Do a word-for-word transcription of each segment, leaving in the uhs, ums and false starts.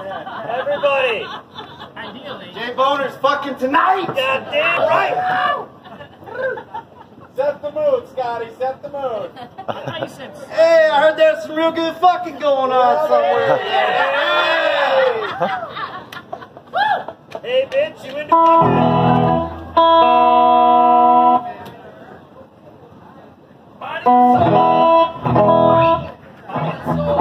Everybody. Jay Boner's fucking tonight. Goddamn right. Set the mood, Scotty. Set the mood. Hey, I heard there's some real good fucking going on somewhere. Hey, hey bitch, you into Body and soul.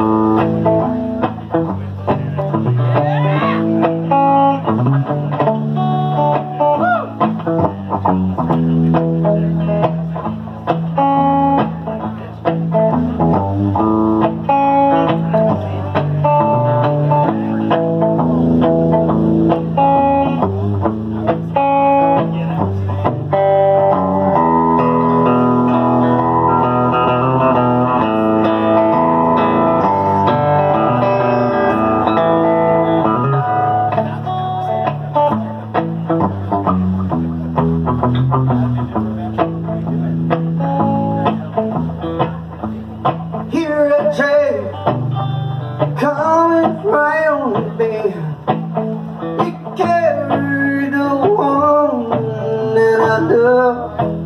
Hear a train coming round the bend. It carried the one that I love.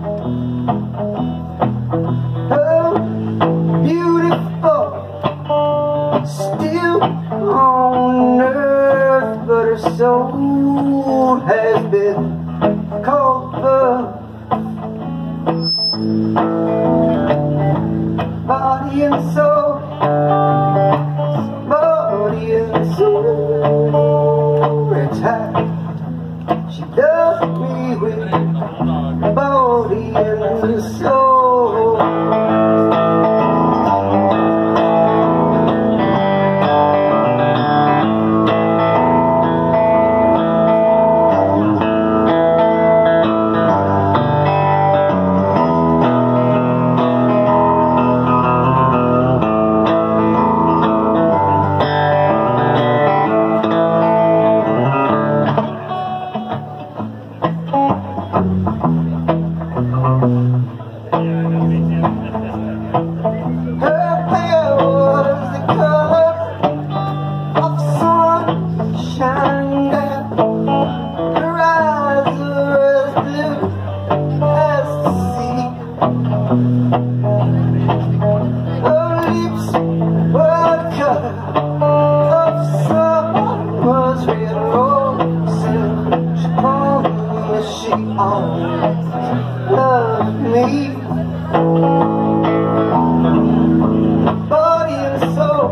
Oh, beautiful, still on earth, but her soul has been called love. Body and soul, body and soul, it's high. She loves me with body and soul. Love me, body and soul,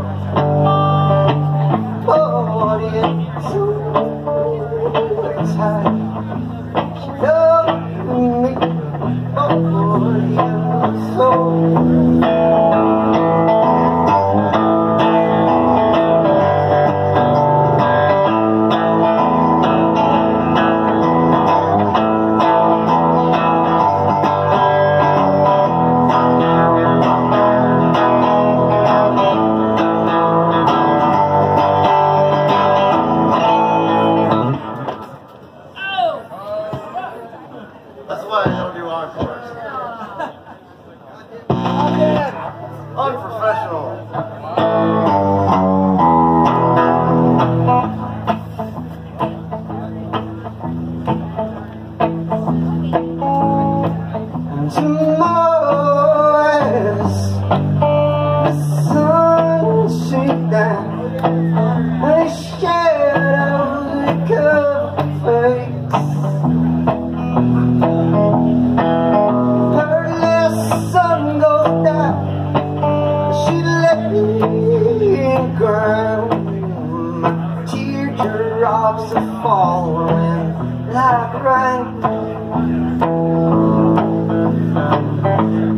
body and soul, it's high. She loves me, body and soul. That's why I don't do encores. Unprofessional. And tomorrow as the sun sinks down, the shadows cover face. Her last sun goes down, she let me ground. My teardrops are falling like rain.